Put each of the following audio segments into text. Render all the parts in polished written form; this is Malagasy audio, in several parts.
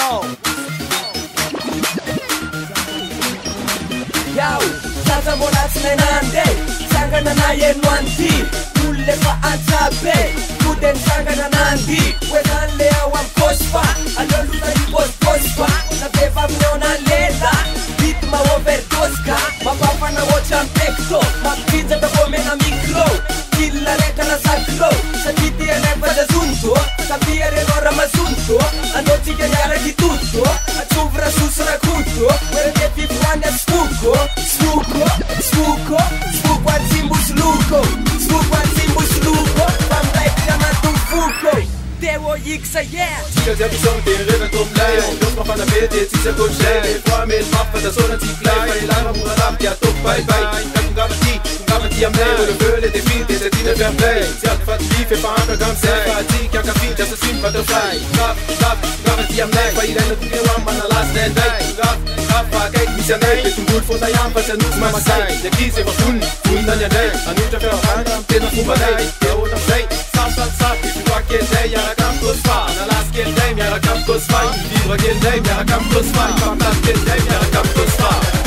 Yao, sasa mbola sinenande Sangana na N14 Ule pa antabe Kuden sangana nandi Wenale awam Cosfa Aloluta yibos Cosfa Na beba mneona leda Ritma overdoska Mapapa na watcha mpekto Mapinza takome na mikro Kila reka na saklo Sa titi enepa za zunto Kapia renora mazunto Anoti kanyara di tutto Atsuvra susra kuto Were Défi Froid sfuko Sfuko, sfuko, sfuko atsimbu sluko Sfuko atsimbu sluko Famlai pinamantung fuko Dewo yiksa yeah Tika zia bisong tere tom lay Ondos ma fana pete tisa coach lay Froid mel mappa da sona tiklay Failay ma mura rap ya top bye bye Kungamati amnay Wole veule défi t'es tine fair play Siat fatli fait pas un comme c'est Fati kia kafi just a swim butterfly Kungamati amnay Failay na tuke wam mana last day Kungamati kijk mis aan mij, dit een boel voor de aanpas en noem maar zij. De kiezen wat doen dan je nee. Aan nu te veel aan, dit nog voor mij. Ik hoor nog zij, stap, ik doe wat je zei, ja dat kan Cosfa. Na laatst keer neem, ja dat kan Cosfa. Die wat je neem, ja dat kan Cosfa. Ik kan dat keer neem, ja dat kan Cosfa.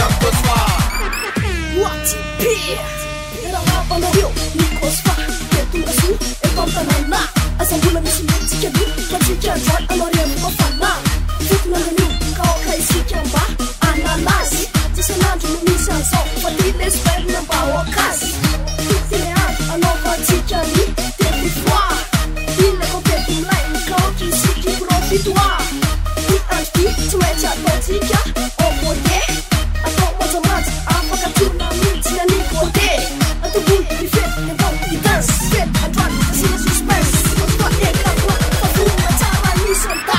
What beer? Era lapa no rio, ni Cosfa. Ketu rasu, e pantanana. Asal bulan ni sini tikadu, pacikan jual amaria mafana. Fukna menu, kau kai si kamba. Ananas, disenanjo no misanso, fatiles per não bawa kas. Tinean, anova tikani, Défi Froid. Ile competi line, kau ki siki profitua. Di anti, tu mecha notika, o poder. Ato matemat, apakah tuna minti na ni poder. Ato bun, di fit, então di dance, fit, adwan, kasih suspense. Cosfa eka, fafuma cara ni santa.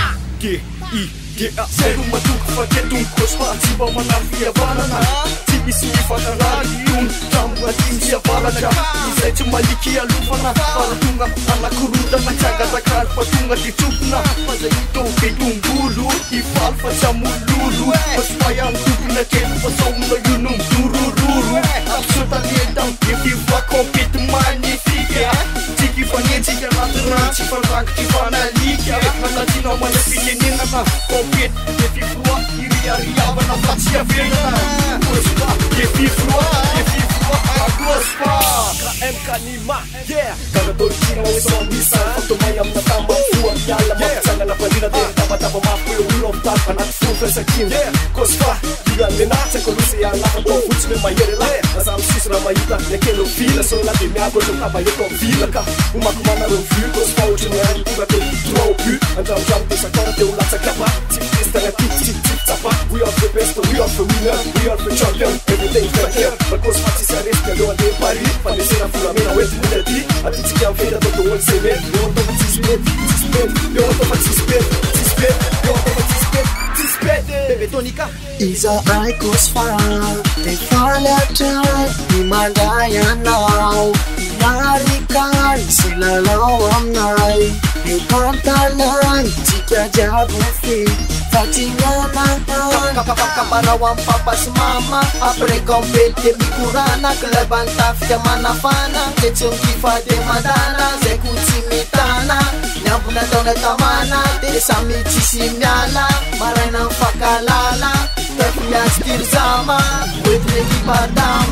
Seru matuk faketung Cosfa Tiba manafia barana Tibisi fataradium Tamba timsia baraja Isai cumaliki alufana Paratunga anak kuruda Nacaga-tagar patunga dicupna Pada itu kedung bulu Ifal facamululu Cosfa yang tupina kepa Somla yunum durururu Absurda liedam Défi Froid compét magnifique Tiki fanye tika natural Tifa rank tifa nalika Nalatino mana pilinin na compét Défi Froid Iri-iri abana fatia vena Cosfa Défi Froid Cosfa Kanima, yeah Kagatorikina wa isang bisa Pagtumayam na tama Fuang yala Magsanga na palina din Tama-tama mapuyo Ulong talpa Nagsufer sa kim Cosfa Yugan nina Sa kolusi ang nakatong Futs me mayerela Nasam sisra mayita Nekelo fila So lati miago Yung kabayo tong fila ka Umakumana rong view Cosfa Uchimayan Uga to Draw pu Anjam-jam Te sa kara Te ulat sa kapa Tip-tista na tip-tip-tip Tapa We are the best We are the winner We are the champion Everything fair here But Cosfa Tisa Resta Yo ade pari Panesera Fulamena Wet Mulati Ati tikiam feita Toto ol seme Eu ando participet Eu ando participet Eu ando participet Bebe tonica Isa ai Cosfa Te falatan Himalayanau Larikan Silalau amnai Yung pantalan Jika jabufi Fatinyanan Kaparawang papas mama Apre kompete mikurana Keleban tafya manafana Kecung kifa de madana Zekuti mitana Nyambuna dona tamana Te sami cisimyala Maray ng fakalala Tefya stir zama Wetne ki padama